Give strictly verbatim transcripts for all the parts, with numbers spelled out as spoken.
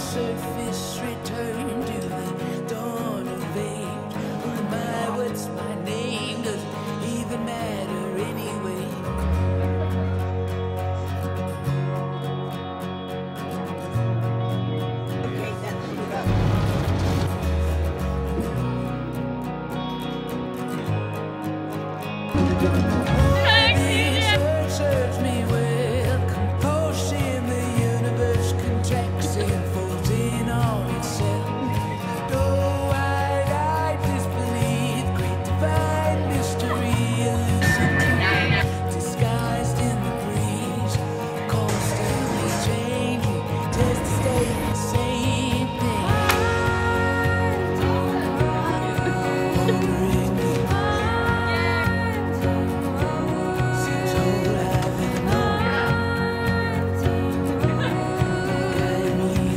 surface return to the dawn of age. Oh my, what's my name? Does it even matter anyway? Okay, that's Serves me well, compulsion, the universe contracts and folds in on itself. Though wide-eyed disbelief, great divine mystery, elusive, disguised in the breeze, constantly changing, just to stay the same thing. Wondering deep, seems all I've ever known. Guide me,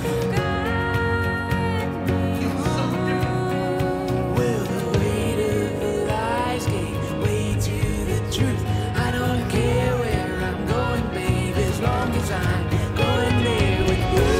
well, the weight of the lies gave way to the truth. I don't care where I'm going, babe, as long as I'm going there with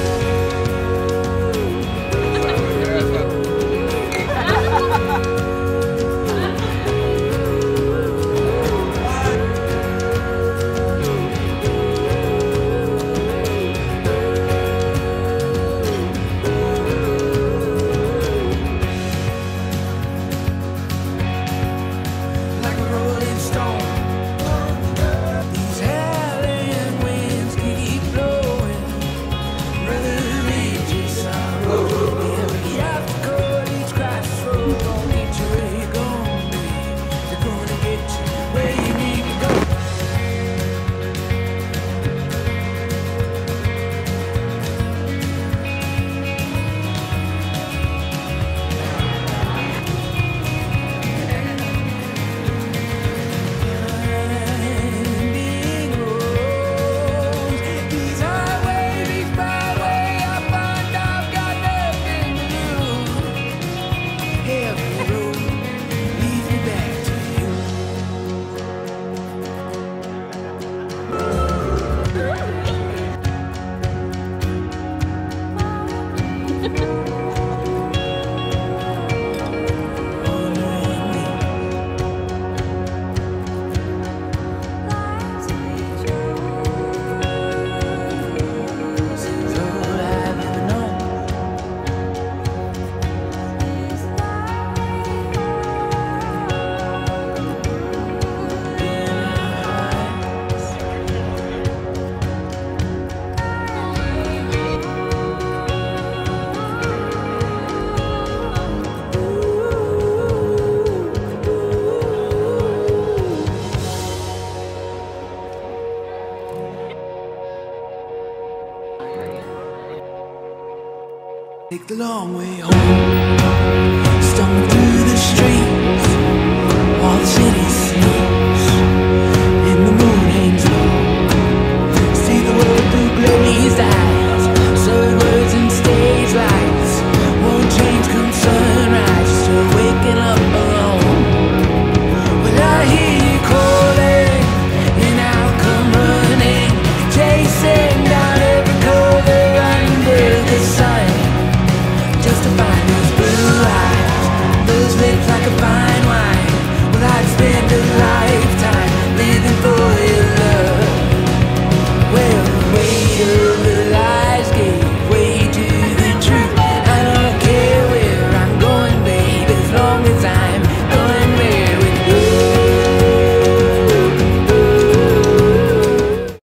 like a rolling stone. These howling winds keep blowing. Brother, read your sorrow. Every obstacle, each crossroad, gonna get you where you're going, babe. They're gonna get you where you need to go. Winding roads, these highways, each byway, I find I've got nothing to lose. Every road leads me back to you. Wondering deep, seems all I've ever known. In our eyes, take the long way home.